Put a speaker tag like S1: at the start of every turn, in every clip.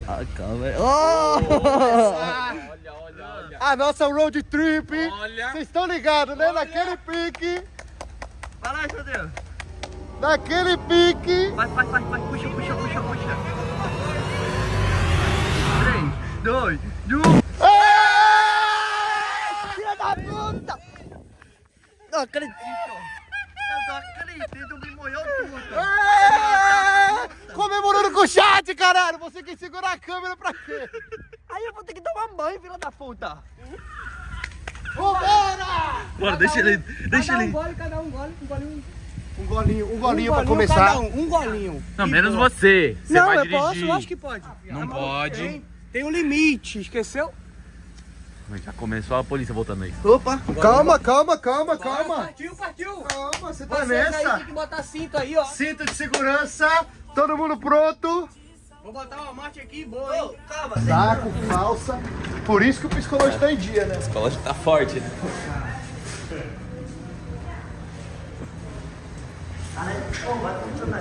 S1: A câmera. Oh!
S2: Olha. A nossa road trip. Olha. Vocês estão ligados, né? Olha. Naquele pique.
S1: Vai lá, Judeu.
S2: Naquele pique.
S1: Vai. Puxa. 3, 2, 1. Filha da puta! Não acredito. Eu não acredito, me molhou tudo.
S2: Comemorando com o chat, caralho. Você quer segurar a câmera pra quê?
S1: Aí eu vou ter que tomar banho, filha da puta.
S2: Vambora!
S3: Bora, deixa ele.
S1: Cada um gole.
S2: Um golinho pra começar.
S1: Um golinho.
S3: Não, menos você. Você vai dirigir.
S1: Posso? Eu acho que pode.
S3: Não pode.
S1: Tem um limite, esqueceu?
S3: Mas já começou a polícia voltando aí.
S2: Opa, calma.
S1: Partiu.
S2: Calma, você tá
S1: Vocês
S2: nessa.
S1: aí tem que botar cinto aí, ó.
S2: Cinto de segurança, todo mundo pronto.
S1: Vou botar uma marcha aqui boa, hein? Calma,
S2: Saco, calça. Por isso que o psicológico tá em dia, né?
S3: A escola tá forte, né?
S1: vai funcionar.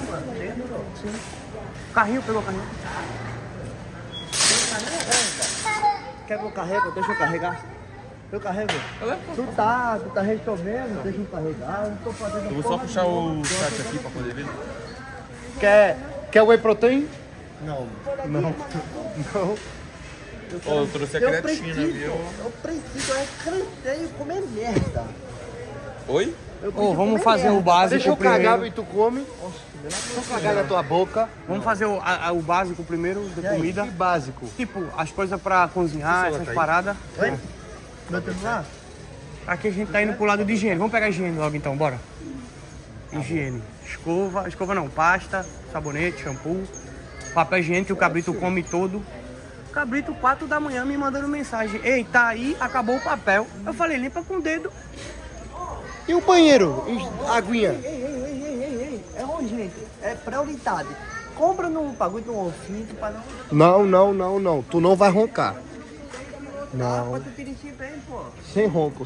S1: Carrinho, pegou o carrinho. Quer que eu carrego? Deixa eu carregar. Eu carrego. Tu tá resolvendo, deixa eu carregar. Eu não tô fazendo.
S3: Eu vou só puxar o chat aqui pra poder ver.
S2: Quer whey protein?
S1: Não.
S3: Ó, eu trouxe a creatina, viu?
S1: Eu cansei de comer merda.
S3: Oi?
S1: Vamos fazer o básico
S2: Deixa eu
S1: primeiro.
S2: cagar e tu come. Deixa eu cagar na tua boca.
S1: Vamos fazer o básico primeiro, de comida.
S2: Que básico.
S1: Tipo, as coisas pra cozinhar, essas paradas.
S2: Oi?
S1: Meu celular? Aqui a gente tá indo pro lado de higiene. Vamos pegar higiene logo então, bora. Higiene. Escova não, pasta, sabonete, shampoo, papel higiênico que o cabrito come todo. Cabrito, 4 da manhã me mandando mensagem. Ei, tá aí, acabou o papel. Eu falei, limpa com o dedo.
S2: E o banheiro? Aguinha?
S1: Ei. É urgente, é prioridade. Compra no bagulho do ofício pra não...
S2: Não. Tu não vai roncar. Não.
S1: Quanto dirigir bem, pô.
S2: Sem ronco.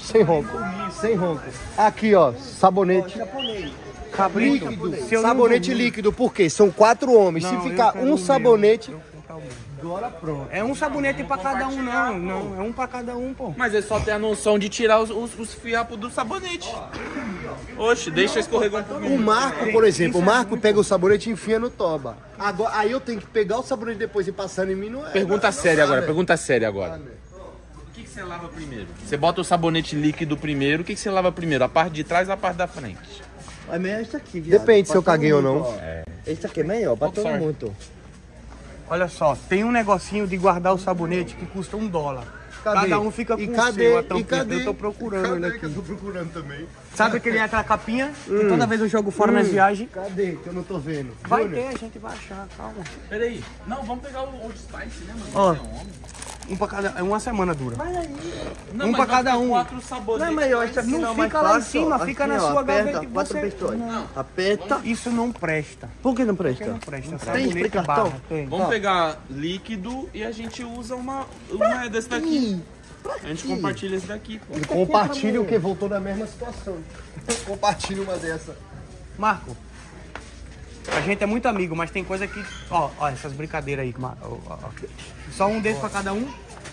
S2: Aqui, ó, sabonete.
S1: Cabrito,
S2: Líquido. Sabonete líquido, por quê? São 4 homens.
S1: Não,
S2: se ficar
S1: eu quero
S2: um
S1: o
S2: sabonete...
S1: meu.
S2: Agora pronto.
S1: É um sabonete pra cada um, não. É um pra cada um, pô.
S3: Mas é só ter a noção de tirar os fiapos do sabonete. Oxe, deixa escorregar um pouquinho.
S2: O Marco, por exemplo, o Marco pega o sabonete e enfia no toba. Agora, aí eu tenho que pegar o sabonete depois e passando em mim, não é?
S3: Pergunta séria agora,
S2: né?
S3: pergunta séria agora. O que você lava primeiro? Você bota o sabonete líquido primeiro, o que você lava primeiro? A parte de trás ou a parte da frente?
S1: É melhor isso aqui, viado.
S2: Depende se eu caguei ou não.
S1: Esse aqui é melhor, pra todo
S3: Sorry.
S1: mundo. Olha só, tem um negocinho de guardar o sabonete que custa $1.
S2: Cadê?
S1: Cada um fica com
S2: E
S1: o
S2: cadê?
S1: seu, a
S2: E
S1: tampinha.
S2: cadê?
S1: Eu tô procurando ele aqui.
S2: Eu tô procurando também.
S1: Sabe aquela capinha que toda vez eu jogo fora nas viagens?
S2: Cadê? Que eu não tô vendo.
S1: Vai
S2: Júnior?
S1: ter, a gente vai achar, calma.
S3: Peraí. Não, vamos pegar o Old Spice, né, mano?
S1: Ó.
S3: Você é homem.
S1: Um pra cada... É uma semana dura.
S3: Não,
S1: Um
S3: mas
S1: pra
S3: vai
S1: cada
S3: ficar
S1: um.
S3: 4 sabonetes.
S1: Não, mas isso aqui não fica lá em cima, fica na sua gaveta e você...
S2: Aperta.
S1: Isso não presta.
S2: Por que não
S1: Por que
S2: presta?
S1: não presta?
S2: Tem
S1: Sabonete
S2: explicação?
S1: barra, tem.
S3: Vamos pegar líquido e a gente usa uma desse daqui. A gente compartilha esse daqui, pô.
S2: Compartilha o que voltou na mesma situação. Compartilha uma dessa.
S1: Marco, a gente é muito amigo, mas tem coisa que... Ó, essas brincadeiras aí. Ó. Só um desses pra cada um.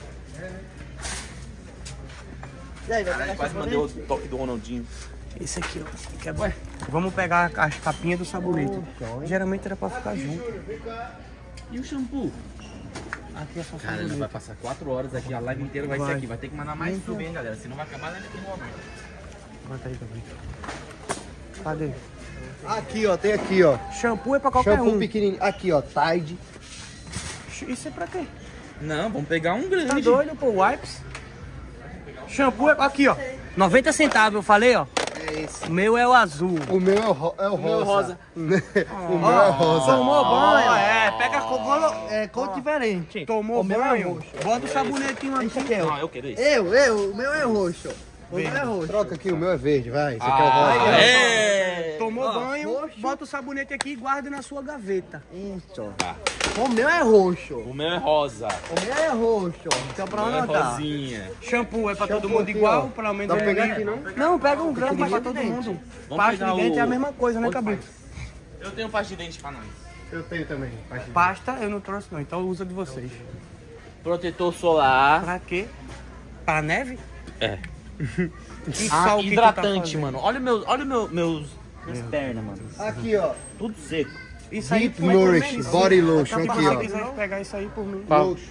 S3: Caralho, quase mandei o toque do Ronaldinho.
S1: Esse aqui, ó. Que é bom. Vamos pegar as capinhas do sabonete. Geralmente era pra ficar junto.
S3: E o shampoo?
S1: Aqui é só
S3: Cara, ele
S1: sabonete.
S3: vai passar 4 horas aqui, a live inteira vai ser
S1: Vai.
S3: aqui. Vai ter que mandar mais sub, hein, galera? Senão vai acabar dentro do momento.
S1: Bota aí também. Cadê?
S2: Aqui, ó, tem aqui, ó.
S1: Shampoo é pra qualquer
S2: Shampoo
S1: um.
S2: pequenininho. Aqui, ó, Tide.
S1: Isso é pra quê?
S3: Não, vamos pegar um grande.
S1: Tá doido, pô? Wipes? Shampoo é... Aqui, ó. 90 centavos, eu falei, ó.
S2: É esse.
S1: O meu é o azul.
S2: O meu é o rosa. O meu é rosa.
S1: Tomou banho?
S2: Pega cor diferente.
S1: Tomou
S2: O meu é
S1: banho?
S2: roxo.
S1: Bota o sabonetinho aqui.
S3: Não, eu quero esse.
S2: O meu é roxo. O meu é roxo. Troca aqui, o meu é verde, vai. Você quer o rosa?
S3: É!
S1: Tomou banho, bota o sabonete aqui e guarda na sua gaveta.
S2: Isso.
S3: Tá.
S2: O meu é roxo.
S3: O meu é rosa.
S2: O meu é roxo. Então pra
S3: O meu é
S2: onde tá?
S3: rosinha.
S1: Shampoo é pra todo
S2: Shampoo
S1: mundo
S2: aqui,
S1: igual,
S2: ó.
S1: pelo menos
S2: Dá pra
S1: é
S2: pegar
S1: ali.
S2: aqui, não?
S1: Não, pega um grama pra todo mundo.
S3: Vamos
S1: Pasta
S3: pegar
S1: de dente
S3: o-
S1: é a mesma coisa, né,
S3: Old
S1: cabrito?
S3: Eu tenho pasta de dente pra nós.
S2: Eu tenho também.
S1: Pasta eu não trouxe não, então usa de vocês.
S3: Protetor solar.
S1: Pra quê? Pra neve?
S3: É.
S1: E
S3: Ah,
S1: só o que tu tá
S3: hidratante,
S1: fazendo?
S3: mano. Olha minhas pernas, mano.
S2: Aqui, ó.
S3: Tudo seco.
S1: Isso aí
S2: Deep
S1: foi por
S2: Nourish
S1: menos.
S2: Body Lotion
S1: Então,
S2: aqui,
S1: se
S2: ó.
S1: quiser pegar isso aí por mim.
S2: Lotion.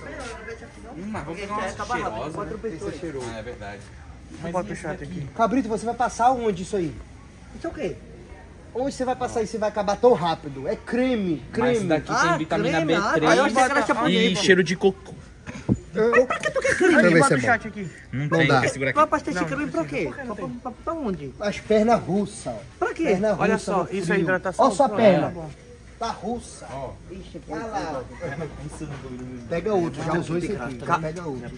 S3: Mas vamos pegar uma cheirosa.
S2: Esse é cheiroso.
S3: Ah, é verdade.
S1: Bota o chat aqui.
S2: Cabrito, você vai passar onde isso aí?
S4: Isso é o quê?
S2: Onde você vai passar isso? Você vai acabar tão rápido. É creme,
S3: Mas
S2: creme.
S3: esse daqui tem vitamina
S4: creme,
S3: B3
S4: aí eu achei que era chaponês,
S3: e
S4: pô.
S3: cheiro de cocô.
S2: Deixa eu ver
S1: Bota
S2: se é
S1: o
S2: bom.
S1: chat aqui.
S3: Não,
S2: Não
S3: tem,
S2: dá.
S3: quer segurar
S4: Vai
S3: aqui.
S4: pastar esse
S1: Não,
S4: creme
S1: não
S4: pra
S1: precisa.
S4: quê?
S1: Por que não tem?
S4: Pra onde?
S2: As pernas russas, ó.
S4: Pra quê?
S2: Perna russa.
S1: Olha só,
S2: no
S1: isso é
S2: frio.
S1: hidratação.
S2: Olha sua
S1: Pronto,
S2: perna.
S1: tá bom.
S2: Tá russa.
S4: Ixi,
S2: Olha lá. Pega outro, já usou esse aqui. Já pega outro.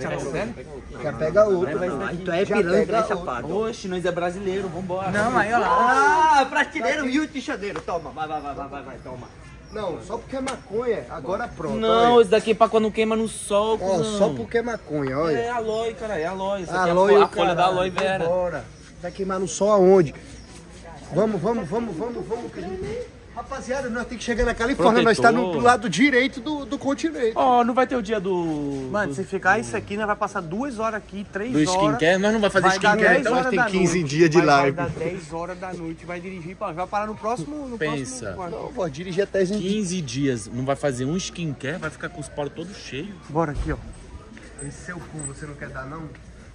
S2: Já pega outro.
S4: então é
S2: Já
S4: piranha,
S2: pega
S4: é
S2: outro.
S4: safado.
S3: Oxe, nós é brasileiro, vambora.
S1: Não, aí olha lá.
S4: Ah, prateleiro e o tichadeiro. Toma, vai, toma.
S2: Não, só porque é maconha, agora pronto.
S3: Não,
S2: olha.
S3: esse daqui é pra quando queima no sol,
S2: Ó,
S3: cuzão.
S2: só porque é maconha, olha.
S3: É aloe, cara, é aloe. Isso aqui
S2: Aloe,
S3: é
S2: o
S3: a folha da
S2: caralho,
S3: aloe vera.
S2: Bora. Vai queimar no sol aonde? Vamos. Que a gente... Rapaziada, nós temos que chegar na Califórnia. Nós
S3: Protetor.
S2: estamos do lado direito do continente.
S3: Ó, não vai ter o dia do...
S1: Mano, se ficar isso aqui, nós vai passar 2 horas aqui, 3
S3: do
S1: horas.
S3: skincare, nós não vai fazer
S1: Vai dar
S3: skincare,
S1: 10
S3: então.
S1: horas
S2: tem
S1: da
S2: 15
S1: noite.
S2: dias de
S1: Vai
S2: live.
S1: dar 10 horas da noite, vai dirigir, vai parar no próximo... No
S3: Pensa.
S1: próximo...
S2: Não, vou dirigir até
S3: 15 dias, não vai fazer um skincare, vai ficar com os poros todos cheios.
S1: Bora aqui, ó.
S2: Esse seu cu você não quer dar, não?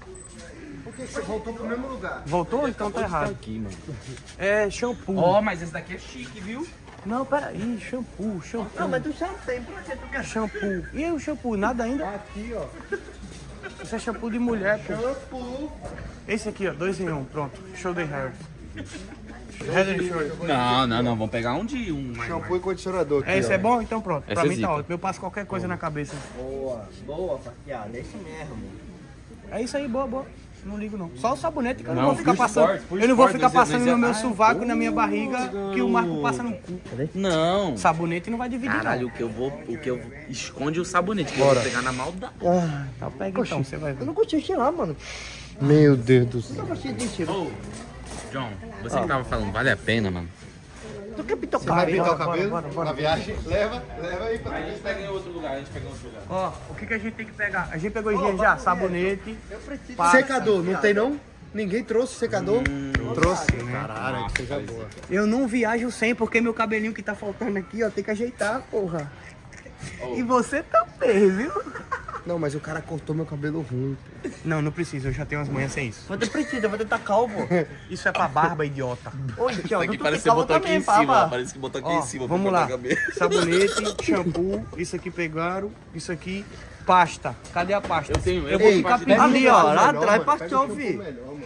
S2: Por que você voltou pro mesmo lugar?
S1: Voltou? Então tá errado.
S3: Aqui, mano.
S1: É shampoo.
S3: Ó, mas esse daqui é chique, viu?
S1: Não, peraí, shampoo.
S4: Não, mas tu já tem, pra que tu quer?
S1: Shampoo. E aí o shampoo? Nada ainda?
S2: Aqui, ó.
S1: Isso é shampoo de mulher, pô.
S2: Shampoo.
S1: Esse aqui, ó, 2 em 1, pronto. Shoulder hair. Head and shoulder.
S3: Não, vamos pegar um de um mais.
S2: Shampoo e condicionador aqui,
S1: Esse
S2: ó.
S1: é bom? Então pronto.
S3: Esse
S1: Pra
S3: é
S1: mim
S3: zica.
S1: tá ótimo. Eu passo qualquer coisa na cabeça.
S4: Boa, paquiada, é isso mesmo.
S1: É isso aí, boa. Não ligo não. Só o sabonete que eu não,
S3: Não,
S1: vou ficar
S3: puxa
S1: passando.
S3: forte, puxa
S1: Eu não vou
S3: forte,
S1: ficar
S3: nós ia-
S1: passando
S3: nós ia-
S1: no meu
S3: Ai,
S1: sovaco, na minha barriga, que o Marco passa no cu.
S3: Não.
S1: Sabonete não vai dividir,
S3: Caralho,
S1: não.
S3: o que eu esconde o sabonete, que eu vou pegar na maldade.
S1: Então pega então, você vai ver.
S4: Eu não gostei de cheirar, mano.
S2: Meu Deus do céu.
S4: Eu não gostei de cheiro.
S3: Ô, John, você que tava falando, vale a pena, mano.
S4: Tu quer pintar o
S2: Você vai
S4: cabelo?
S2: pintar o cabelo
S1: bora.
S2: na viagem? Leva aí pra
S3: A gente pega em outro lugar, lugar.
S1: Ó, o que a gente tem que pegar? A gente pegou higiene já, sabonete.
S4: Eu preciso.
S1: Pasta.
S2: Secador, não tem não? Ninguém trouxe secador? Trouxe. Caralho, que coisa boa.
S1: Eu não viajo sem, porque meu cabelinho que tá faltando aqui, ó, tem que ajeitar, porra. E você também, viu?
S2: Não, mas o cara cortou meu cabelo ruim.
S1: Não precisa, eu já tenho umas manhas sem isso.
S4: Você precisa, vou tentar calvo.
S1: Isso é pra barba, idiota.
S4: Oi, tio,
S3: Aqui
S4: tu
S3: parece que
S4: tem calvo
S3: botou aqui
S4: também,
S3: em cima,
S4: papa.
S3: parece que botou aqui
S1: Ó,
S3: em cima.
S1: vamos
S3: pra
S1: lá.
S3: cortar cabelo.
S1: Sabonete, shampoo, isso aqui pegaram, isso aqui, pasta. Cadê a pasta?
S3: Eu tenho,
S1: Eu vou
S3: tenho.
S1: ficar
S2: pega
S4: Ali,
S2: um
S4: ó,
S2: shampoo
S4: lá
S2: melhor,
S4: atrás
S2: mano.
S4: passou,
S2: Pega um
S4: fi.
S2: shampoo melhor, mano.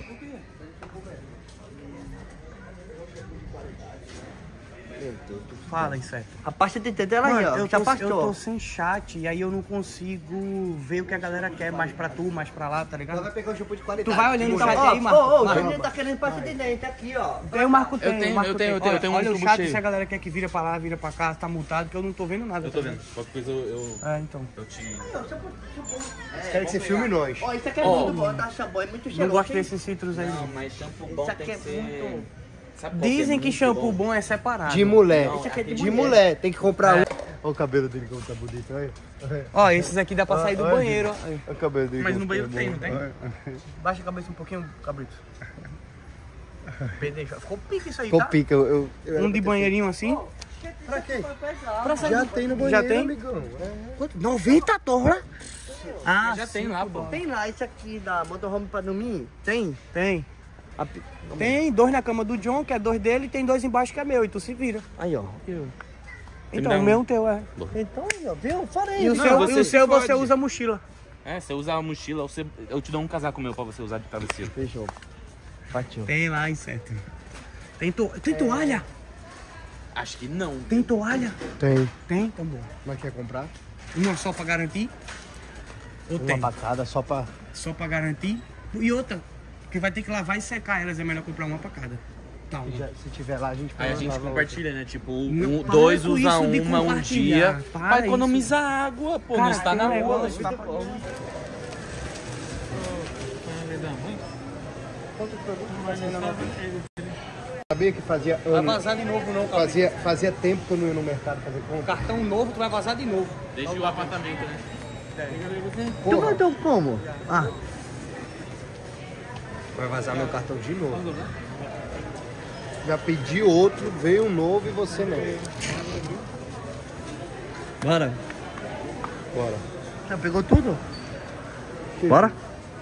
S1: Fala, inseto.
S4: A pasta de dentro dela aí, ó,
S1: eu
S4: já
S1: tô
S4: pastou.
S1: sem chat e aí eu não consigo ver o que a galera quer mais pra tu, mais pra lá, tá
S2: Ela
S1: ligado?
S2: vai pegar um shampoo de qualidade.
S1: Tu vai olhando o
S4: Então,
S1: chat
S4: ó,
S1: aí, Marco.
S4: o
S1: Marco.
S4: Júnior tá querendo pasta de dente aqui, ó.
S1: Tem o Marco tem,
S3: tenho,
S1: o Marco
S3: eu tenho,
S1: tem.
S3: eu tenho um
S1: Olha o
S3: tubo
S1: chat
S3: cheio.
S1: se a galera quer que vira pra lá, vira pra cá, tá multado, que eu não tô vendo nada.
S3: Eu tô vendo. Qualquer coisa
S1: É, então.
S3: eu te...
S2: Querem que você filme nós.
S4: Ó, isso aqui é muito bom, tá? Shampoo é muito cheiroso.
S1: Não gosto
S4: hein?
S1: desses citros aí, não.
S3: mas shampoo bom
S4: Isso aqui
S3: tem
S4: é
S3: que ser...
S4: muito...
S3: Sabe qual que
S1: Dizem
S3: é
S1: que
S3: muito
S1: shampoo bom é separado.
S2: De mulher.
S4: Esse aqui é de
S2: De
S4: mulher.
S2: mulher. Tem que comprar um. Olha o cabelo dele como tá bonito, olha.
S1: Ó, esses aqui dá pra sair do
S2: Olha,
S1: banheiro, ó. Aí.
S2: Olha o cabelo dele.
S3: Mas
S2: como
S3: no banheiro
S2: tá
S3: tem,
S2: bom.
S3: não tem?
S2: Olha.
S1: Baixa a cabeça um pouquinho, cabrito. Deixa. Ficou pique isso aí,
S2: Ficou
S1: tá?
S2: pica. Eu
S1: Um de banheirinho assim.
S2: Pra quê?
S1: Pra sair
S2: Já
S1: do-
S2: tem no banheiro,
S1: Já tem?
S2: amigão.
S4: Quanto? 90 dólares?
S1: Ah,
S3: Já tem lá, pô.
S4: Tem lá, isso aqui da motorhome pra dormir? Tem?
S1: Tem.
S4: A pi-
S1: Tem 2 na cama do John, que é 2 dele, e tem 2 embaixo que é meu, e tu se vira.
S4: Aí, ó.
S1: Então,
S3: dá
S1: o
S3: um.
S1: meu é o teu, é.
S4: Então, aí, ó, viu? Falei.
S1: E o
S3: Não,
S1: seu,
S3: você
S1: e o seu
S3: pode.
S1: você usa mochila.
S3: É, você usa a mochila, eu te dou um casaco meu pra você usar de travesseiro.
S4: Fechou. Partiu.
S1: Tem lá, inseto. Tem toalha?
S3: Acho que não.
S1: Tem toalha?
S2: Tem.
S1: Tem? Então bom.
S2: Mas quer comprar?
S1: Uma só pra garantir? Ou
S4: Uma
S1: tem?
S4: bacada só pra...
S1: Só pra garantir. E outra, que vai ter que lavar e secar elas, é melhor comprar uma pra cada. Tá,
S4: Se tiver lá, a gente
S3: Aí a
S4: pode
S3: gente
S4: lavar
S3: compartilha, né? Tipo,
S1: Não, para
S3: dois
S1: com
S3: usa
S1: isso de
S3: uma um
S1: compartilhar.
S3: dia.
S1: Para
S3: Pra
S1: isso.
S3: economizar água, pô.
S1: Cara,
S3: Não está
S1: tem
S3: na
S1: um
S3: rua.
S1: negócio, tá-
S4: outra.
S2: Sabia que fazia
S1: Vai
S2: ano,
S1: vazar de novo não, Cabrito.
S2: fazia tempo que eu não ia no mercado fazer compra.
S1: Cartão novo, tu vai vazar de novo.
S3: Deixa o apartamento, né?
S4: Tu vai então como? Ah,
S2: Vai vazar meu cartão de novo. Já pedi outro, veio um novo e você não.
S4: bora.
S2: Bora.
S4: Já pegou tudo? Bora?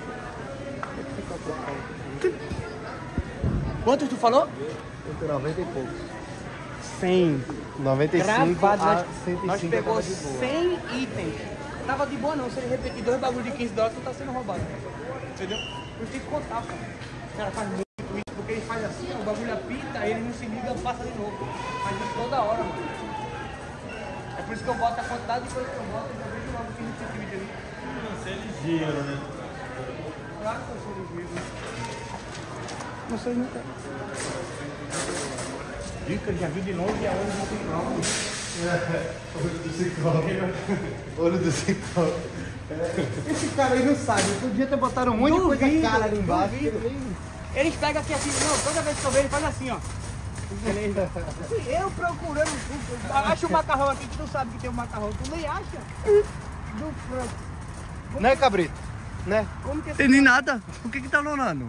S1: Quantos tu falou?
S2: 90 e poucos.
S1: 100.
S2: 95
S1: Gravado,
S2: a
S1: nós
S2: 105
S1: pegou
S2: tava de boa.
S1: 100 itens. Tava de boa não, se ele repetir 2 bagulhos de 15 dólares, tu tá sendo roubado. Entendeu? Eu tenho que contar, cara. O cara faz muito isso, porque ele faz assim, ó, o bagulho apita, aí ele não se liga, passa de novo. Faz isso toda hora, mano. É por isso que eu boto a quantidade de coisa que eu boto, eu já vejo logo que não tem vídeo ali.
S3: Você é ligeiro, né?
S1: Claro que eu sou ligeiro. Vocês nunca. Dica, já viu de novo e aonde não tem prova.
S2: Olho do ciclope. Olho do ciclope. Esse cara aí não sabe. Podia ter botado um monte de coisa cara ali embaixo.
S1: Eles pegam aqui assim, não, toda vez que eu vejo ele faz assim, ó. Beleza. Eu procurando, acha o macarrão aqui, que tu sabe que tem um macarrão, tu nem acha? Do frango.
S2: Né, Cabrito? Né?
S1: Como que é
S4: Tem nem nada. Por que tá lonando?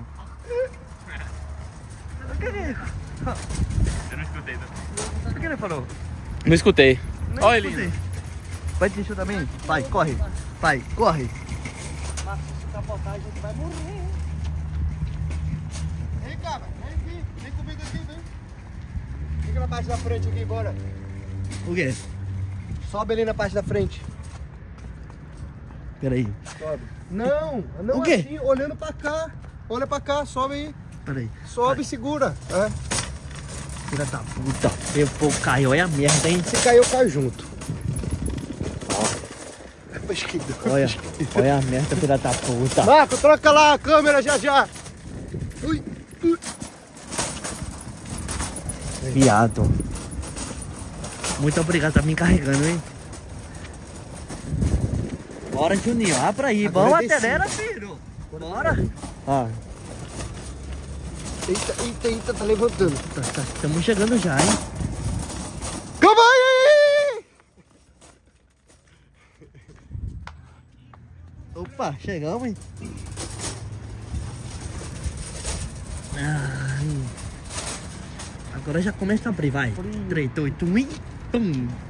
S4: Por que ele...
S3: Eu não escutei, né?
S4: Por que ele falou?
S3: Não escutei.
S4: Nem
S3: Olha ele.
S4: escutei. Vai te encher também? Vai, corre. Vai, corre.
S1: Mas se capotar a gente vai morrer.
S2: Vem, cara. Vem aqui. Vem comigo aqui, vem. Fica na parte da frente aqui, bora.
S4: O quê?
S2: Sobe ali na parte da frente.
S4: Peraí.
S2: Sobe. Não, não
S4: O quê?
S2: assim, olhando pra cá. Olha pra cá, sobe aí.
S4: Peraí.
S2: Sobe e segura. É.
S4: Filha da puta. Eu vou cair, olha a merda, hein?
S2: Se cair, eu caio junto. Pra esquerda.
S4: Olha a merda, filha da puta.
S2: Marco, troca lá a câmera já já. Ui, ui.
S4: Viado. Muito obrigado, tá me carregando, hein? Bora, Juninho, abra aí.
S2: Agora
S4: Vamos,
S2: desci.
S4: acelera, filho. Bora. Ó,
S2: Eita, eita, eita, tá levantando.
S4: estamos chegando já, hein?
S2: Calma aí!
S4: Opa, chegamos, hein? Ai. Agora já começa a abrir, vai. 3, 2, 1 e... Pum.